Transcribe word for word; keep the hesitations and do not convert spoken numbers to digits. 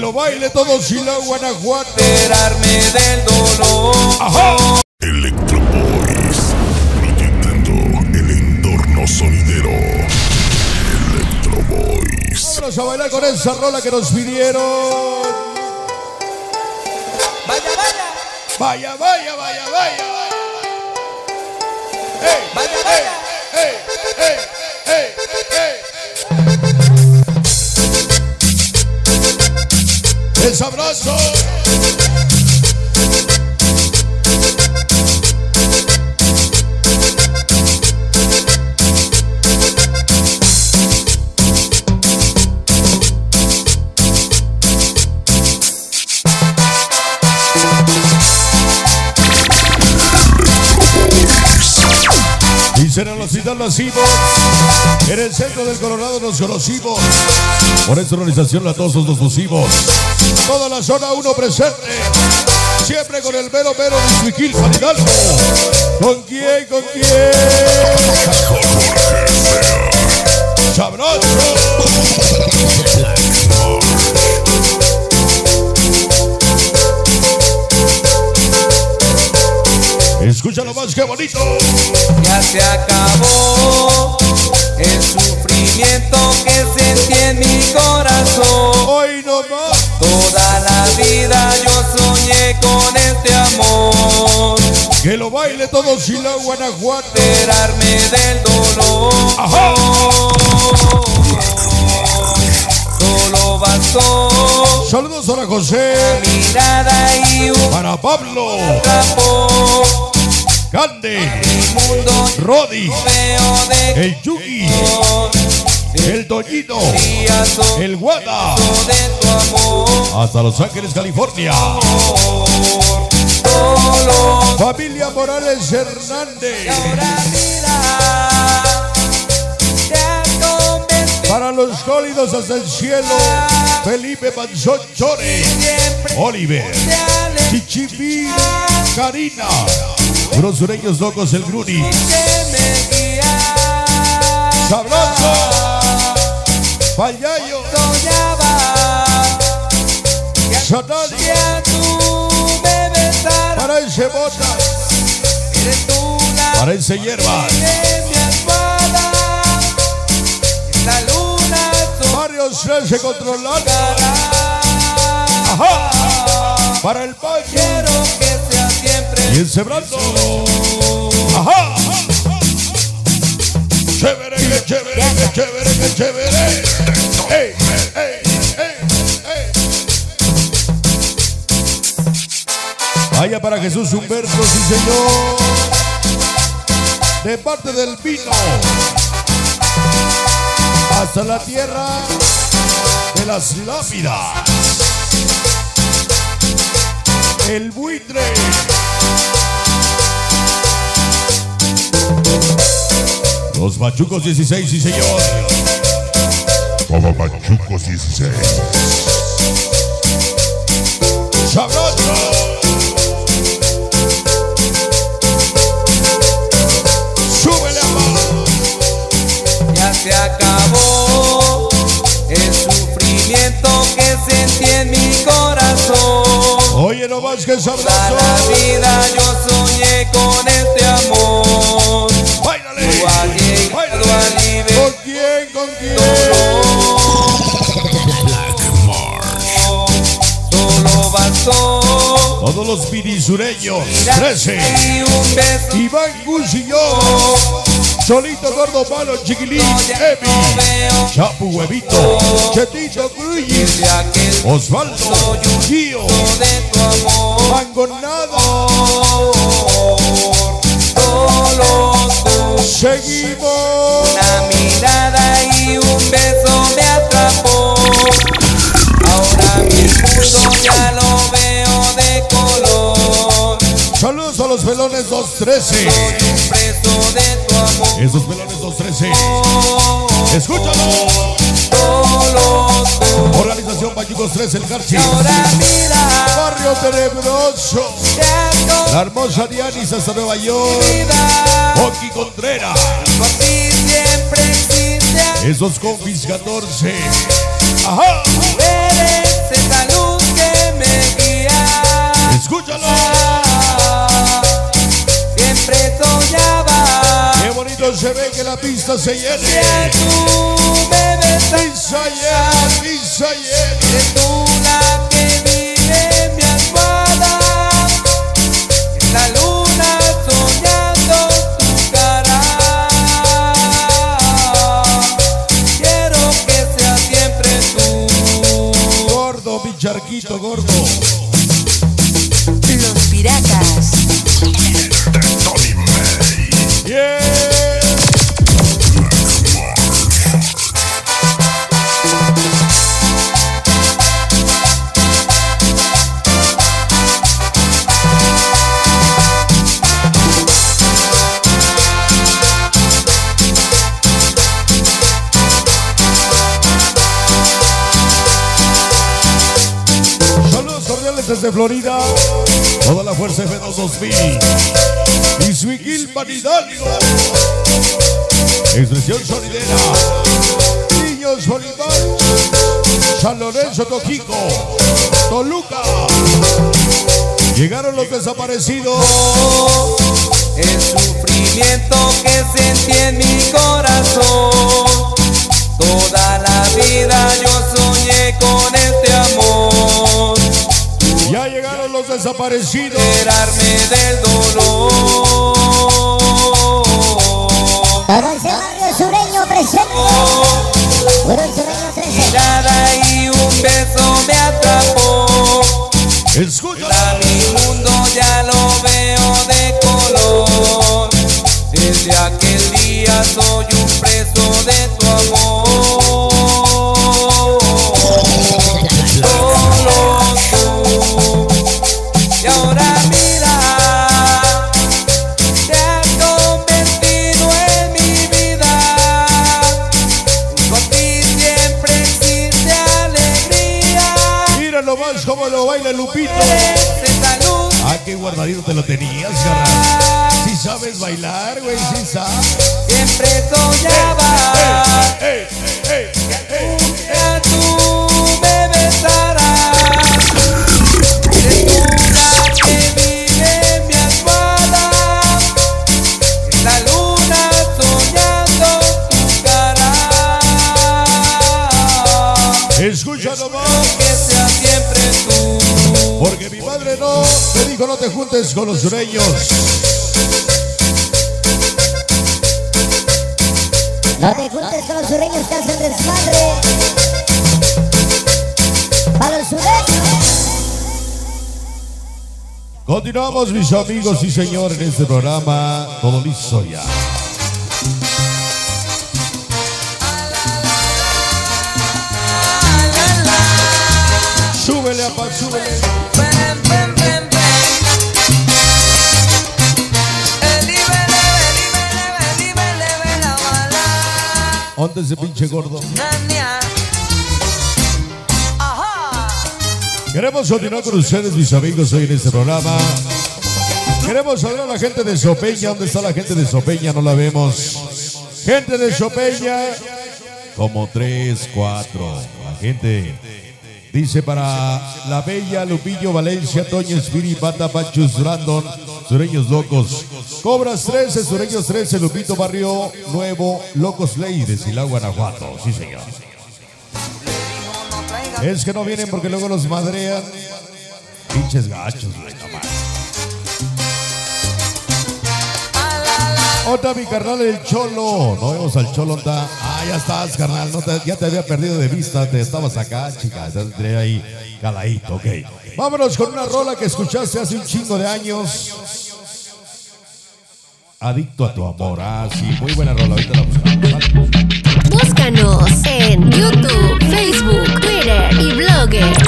lo baile todo Silao, Guanajuato. Enterarme del dolor. Ajá. Electro Boys, proyectando el entorno sonidero. Electro Boys. Vámonos a bailar con esa rola que nos pidieron. Vaya, vaya. Vaya, vaya, vaya, vaya. Hey, Vaya, hey, vaya. hey, hey, hey, hey. Es sabroso. Dicen en la ciudad nacimos, en el centro del Colorado nos conocimos. Por esta organización la todos nos pusimos. Toda la zona uno presente, siempre con el mero mero de Suiquil, San Hidalgo. ¿Con quién? ¿Con quién? ¡Sabroso! Escúchalo más, que bonito. Ya se acabó el sufrimiento que sentí en mi corazón. Hoy no más. Toda la vida yo soñé con este amor. Que lo baile todo Silao, Guanajuato. Enterarme del dolor. Ajá. Solo bastó Saludos a la José, mirada y un para Pablo, trapo. Cande, Mi mundo Rodi, veo de el Yugi, el Toñito, el el Guada, de tu amor. hasta Los Ángeles, California. Solo Familia Morales Hernández, ahora mira, te has convertido para los cólidos hasta el cielo, Felipe Manzón Chore, siempre Oliver, te alejas Chichipí, Karina, unos sureños locos, el Gruni, que me guías. Sabroso, Payayo, Soñaba Satani, que tú me besaras. para ese Botas, Eres tú la para ese Hierba, de mi almohada. La luna Barrio trece controlando, tocará. ajá, para el Payo Quiero que sea siempre y el Cebrando, ajá. Chévere, que chévere, que chévere, que chévere. Ey, ey, ey, ey. Vaya para Jesús Humberto, sí señor. De parte del vino hasta la tierra de las lápidas. El buitre. Los Machucos dieciséis, sí señor. Papa Pachucos dieciséis. Sabroso. Súbele abajo. Ya se acabó el sufrimiento que sentí en mi corazón. Oye, no más que sabroso. Toda la vida yo soñé con este amor. Báilale. Tú has llegado Báilale. al nivel ¿Con quién? ¿Con quién? Solo bastó Todos los minisureños. trece. y un beso. Iván Gus y yo. Solito, Gordo, Malo, Chiquilín, Emi, Chapu, Huevito, Chetito, Cruyis, De aquel Osvaldo, Gio, de tu amor. Mangonado. Solo tú. Seguimos. Una mirada y un beso me atrapó. Ahora mi mundo ya lo veo de color. Saludos a los pelones dos trece. Soy un preso de tu amor. Esos pelones dos trece. Escúchalo. Solo tú. Organización Pachucos trece, el Carchi. Ahora mira, Barrio Tenebroso. te has La hermosa Dianis hasta Nueva York. convidado. Oki Contreras. Por ti siempre existe. Esos confis catorce. Ajá. Eres esa luz. Escúchalo. Siempre soñaba. Qué bonito se ve que la pista se llene. Que tú me besas. Pisa llena, pisa llena. Eres tú la que vive en mi almohada. En la luna soñando tu cara. Quiero que sea siempre tú. Gordo, mi charquito gordo. Los piratas. Tony May. Yeah. Desde Florida, toda la fuerza F dos mil y su Gilman Hidalgo, expresión sonidera, Niños Bolívar, San Lorenzo, Tojico, Toluca, llegaron los desaparecidos. El sufrimiento que sentí en mi corazón, toda la vida yo soñé con este amor. Ya llegaron los desaparecidos. Liberarme del dolor. Todo ese barrio sureño presente. Puro sureño trece. Mirada y un beso me atrapó. Escucha. Ahora mi mundo ya lo veo de color. Desde aquel día soy un preso de tu amor. Solo tú. Y ahora mira, te has convertido en mi vida. Junto a ti siempre existe alegría. Mira nomás cómo lo baila Lupito. Eres esa luz. Ah, qué guardadito te lo tenías, garra. Si sabes bailar, güey, si sabes. Siempre soñaba ¡Ey, ey, ey, ey! que tú me besarás. Eres tú la que vive en mi almohada. En la luna soñando tu cara. Escucha nomás. Que sea siempre tú. Porque mi madre no te dijo no te juntes con los sureños. No te juntes con los sureños que hacen desmadre. Para los sureños. Continuamos, mis amigos y señores, en este programa. Todo listo ya. Súbele, apa, súbele. Ven, ven, ven, ven. Elíbele, elíbele, elíbele, la bala. ¿Dónde ese pinche gordo? Nania. Ajá. Queremos continuar con ustedes, mis amigos, hoy en este programa. Queremos saber a la gente de Sopeña. ¿Dónde está la gente de Sopeña? No la vemos. Gente de Sopeña. Como tres, cuatro. La gente dice para la bella Lupillo, Valencia, Toño Espiri, Banda Pachus, Brandon, Sureños Locos. Cobras trece, Sureños trece, Lupito, Barrio Nuevo, Locos Ley de Silao, Guanajuato. Sí, señor. Es que no vienen porque luego los madrean. Pinches gachos, güey, nomás. Otra mi carnal el Cholo. No vemos al Cholo. Onda. Ah, ya estás, carnal. No te, ya te había perdido de vista. Te estabas acá, chica. Te tendré ahí caladito, ok. Vámonos con una rola que escuchaste hace un chingo de años. Adicto a tu amor. Ah, sí, muy buena rola. Ahorita la buscamos. ¿Vale? Búscanos en YouTube, Facebook, Twitter y Blogger